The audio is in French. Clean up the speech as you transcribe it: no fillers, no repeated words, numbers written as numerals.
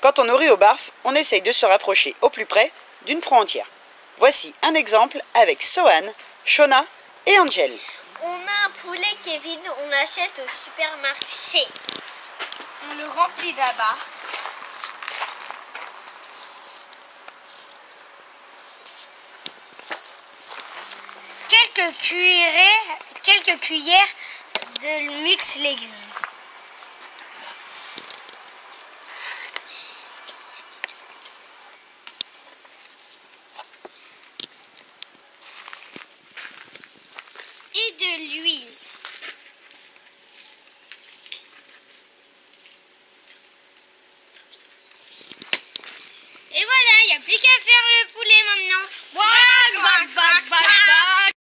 Quand on nourrit au barf, on essaye de se rapprocher au plus près d'une proie entière. Voici un exemple avec Sohan, Shona et Angel. On a un poulet qui est vide, on l'achète au supermarché. On le remplit là-bas. Quelques cuillères de mix légumes. Et de l'huile. Et voilà, il n'y a plus qu'à faire le poulet maintenant. Voilà,